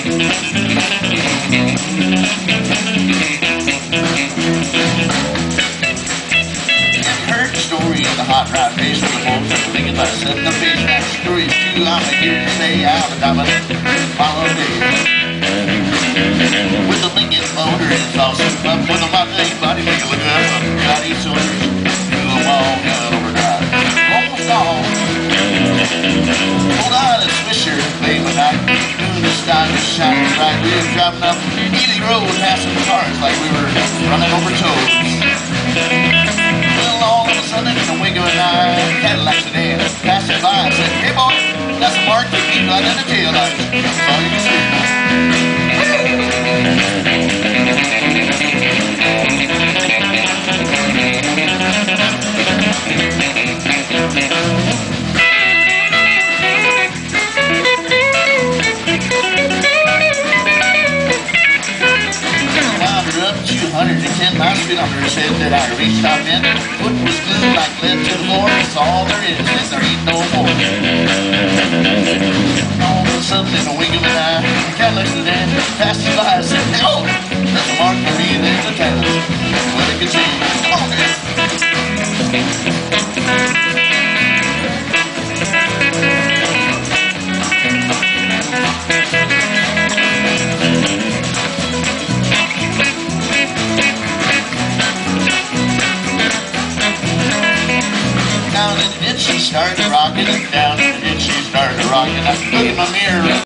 Heard the story of the hot rod race with the wolves and the biggest by setting the fish. That story is too long to hear to say out of diamond follow days. With the Lincoln motor and it's all souped up with a Mach-8 body, make it look up. Got each soldiers to the wall, gun overdrive. Almost all. Hold on, it's Swisher, late at night. The sky was shining bright. We were driving up Ely Road, passing cars like we were running over toads. Well, all of a sudden, in the wink of an eye, Cadillac sedan passing by and said, "Hey, boy, that's a mark that keeps right in the tail lights." That's all you can see. Up 210 miles speedometer said that I reached out in. Foot was glued like lead to the floor. It's all there is, and there ain't no more. All of a sudden, in the wink of an eye, the Cadillac sedan passed by and said, "Oh, that's a mark for me. There's the Cadillac." Well, they could see. Come on, man. Down in the ditch, she started rocking, and down in the ditch, she started rocking. I look in my mirror.